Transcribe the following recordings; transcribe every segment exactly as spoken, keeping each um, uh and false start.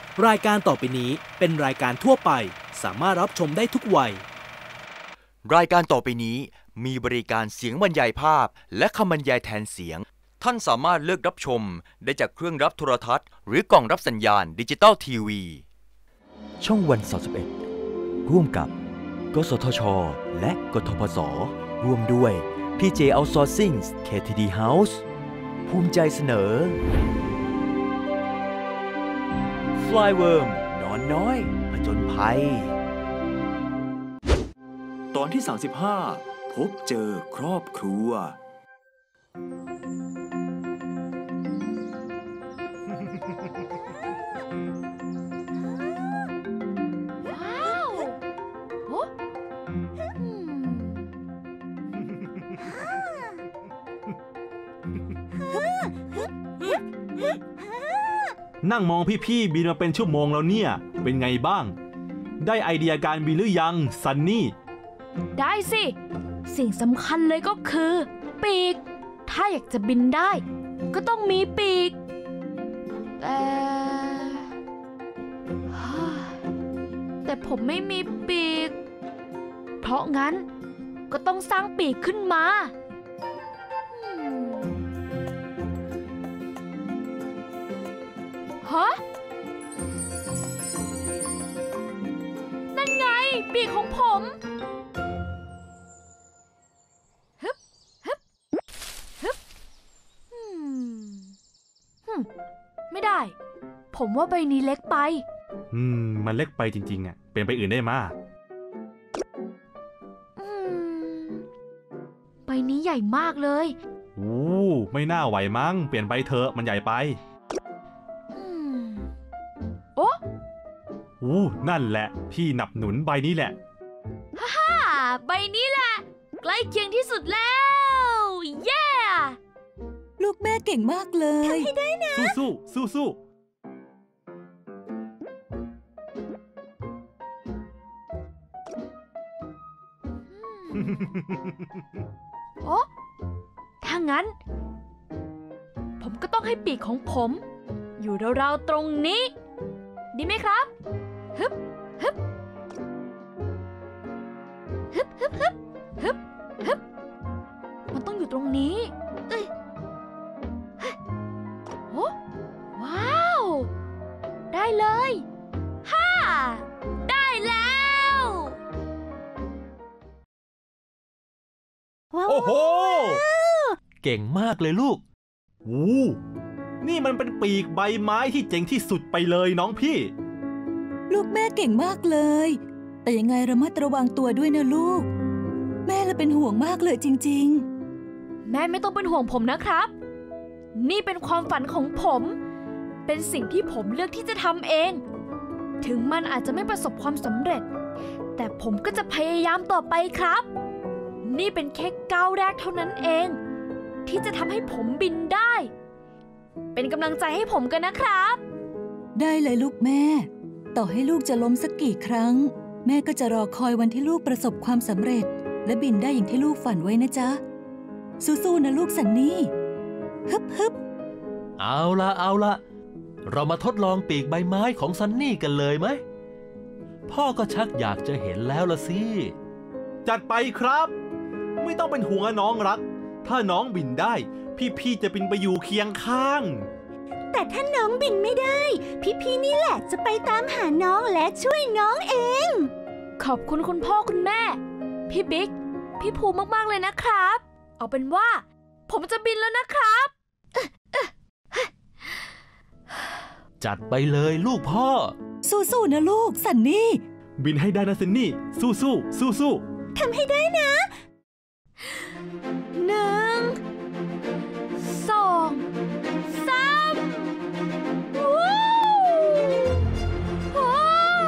รายการต่อไปนี้เป็นรายการทั่วไปสามารถรับชมได้ทุกวัยรายการต่อไปนี้มีบริการเสียงบรรยายภาพและคำบรรยายแทนเสียงท่านสามารถเลือกรับชมได้จากเครื่องรับโทรทัศน์หรือกล่องรับสัญญาณดิจิตอลทีวีช่องวันสามสิบเอ็ดร่วมกับกสทช.และกทพส.ร่วมด้วย พี เจ Outsourcing เค ที ดี House ภูมิใจเสนอ Flyworm นอนน้อยผจญภัยตอนที่สามสิบห้าพบเจอครอบครัวนั่งมองพี่ๆบินมาเป็นชั่วโมงแล้วเนี่ยเป็นไงบ้างได้ไอเดียการบินหรือยังซันนี่ได้สิสิ่งสำคัญเลยก็คือปีกถ้าอยากจะบินได้ก็ต้องมีปีกแต่แต่ผมไม่มีปีกเพราะงั้นก็ต้องสร้างปีกขึ้นมาฮะนั่นไงปีกของผมฮึบฮึบฮึบฮึมไม่ได้ผมว่าใบนี้เล็กไปอืมมันเล็กไปจริงๆอ่ะเปลี่ยนไปอื่นได้มาอืมใบนี้ใหญ่มากเลยโอ้ไม่น่าไหวมั้งเปลี่ยนไปเถอะมันใหญ่ไปโอ้โอ้นั่นแหละพี่หนับหนุนใบนี้แหละฮ่าฮ่าใบนี้แหละใกล้เคียงที่สุดแล้วเย้ yeah! ลูกแม่เก่งมากเลยทำให้ได้นะสู้สู้สู้สู้โอ้ถ้างั้นผมก็ต้องให้ปีกของผมอยู่ราวๆตรงนี้ดีไหมครับฮึบฮึบฮึบฮึบฮึบฮึบฮึบมันต้องอยู่ตรงนี้เอ้ยโอ้ว้าวได้เลยฮ่าได้แล้วโอ้โหเก่งมากเลยลูกวู้นี่มันเป็นปีกใบไม้ที่เจ๋งที่สุดไปเลยน้องพี่ลูกแม่เก่งมากเลยแต่ยังไงระมัดระวังตัวด้วยนะลูกแม่ละเป็นห่วงมากเลยจริงๆแม่ไม่ต้องเป็นห่วงผมนะครับนี่เป็นความฝันของผมเป็นสิ่งที่ผมเลือกที่จะทำเองถึงมันอาจจะไม่ประสบความสำเร็จแต่ผมก็จะพยายามต่อไปครับนี่เป็นแค่ก้าวแรกเท่านั้นเองที่จะทำให้ผมบินได้เป็นกำลังใจให้ผมกันนะครับได้เลยลูกแม่ต่อให้ลูกจะล้มสักกี่ครั้งแม่ก็จะรอคอยวันที่ลูกประสบความสำเร็จและบินได้อย่างที่ลูกฝันไว้นะจ๊ะสู้ๆนะลูกสันนี่ฮึบฮึบเอาละเอาละเรามาทดลองปีกใบไม้ของซันนี่กันเลยไหมพ่อก็ชักอยากจะเห็นแล้วละสิจัดไปครับไม่ต้องเป็นห่วงน้องรักถ้าน้องบินได้พี่ๆจะบินไปอยู่เคียงข้างแต่ถ้าน้องบินไม่ได้พี่ๆนี่แหละจะไปตามหาน้องและช่วยน้องเองขอบคุณคุณพ่อคุณแม่พี่บิ๊กพี่ภูมากๆเลยนะครับเอาเป็นว่าผมจะบินแล้วนะครับจัดไปเลยลูกพ่อสู้ๆนะลูกสันนี่บินให้ได้นะซันนี่สู้ๆสู้ๆทำให้ได้นะหนึ่งสองสามวู้วู้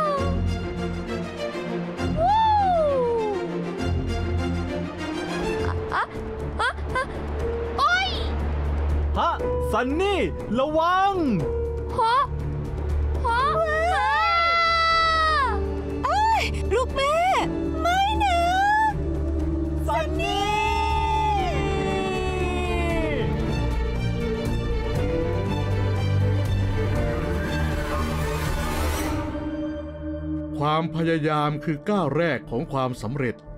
วู้อะอะอะโอ๊ยฮะซันนี่ระวังฮะฮะเอ้ยลูกแม่ไม่นะซันนี่เความพยายามคือก้าวแรกของความสำเร็จ